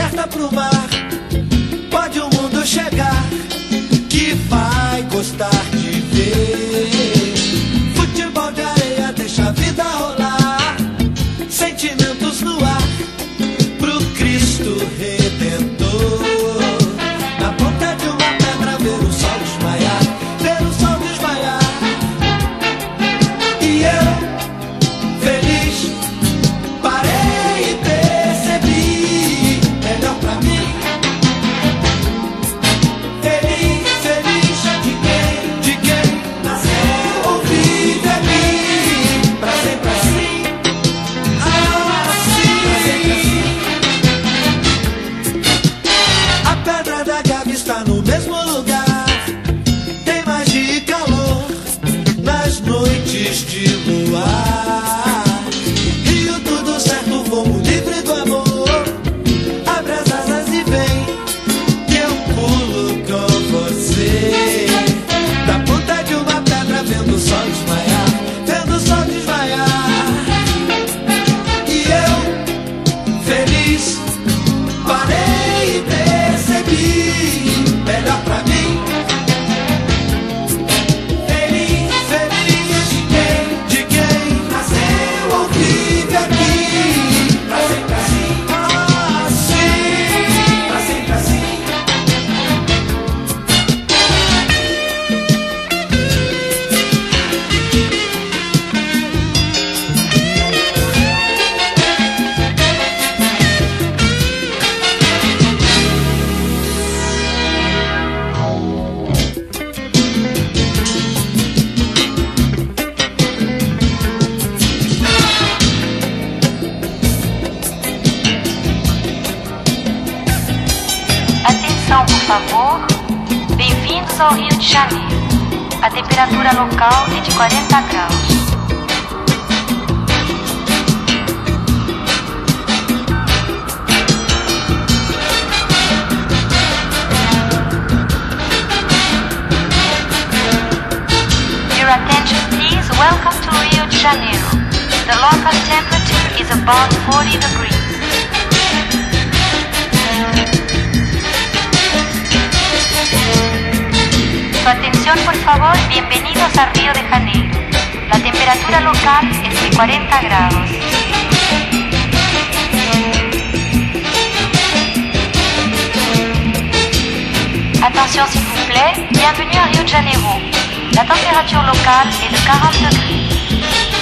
aberta pro mar, pode o mundo chegar, que vai gostar de ver. Futebol de areia deixa a vida rolar, sentimentos no ar, pro Cristo Redentor. Na ponta de uma pedra ver o sol desmaiar, ver o sol desmaiar. E eu, feliz, parei e percebi, melhor pra mim. Feliz, feliz de quem nasceu ou vive aqui, pra sempre assim, assim, pra sempre assim. A pedra da Gávea está no mesmo lugar, tem magia e calor nas noites de luar. Rio tudo certo, voo livre do amor, abre as asas e vem, que eu pulo com você. Da ponta de uma pedra vendo o sol desmaiar, vendo o sol desmaiar. E eu, feliz, parei e percebi, melhor pra mim. Feliz, feliz de quem nasceu ou vive aqui, pra sempre assim, assim, pra sempre assim. Atenção, por favor. Bem-vindos ao Rio de Janeiro. A temperatura local é de 40 graus. Your attention please. Welcome to Rio de Janeiro. The local temperature is about 40 degrees. Su atención, por favor. Bienvenidos a Río de Janeiro. La temperatura local es de 40 grados. Attention s'il vous plaît. Bienvenue à Rio de Janeiro. La température locale est de 40 degrés.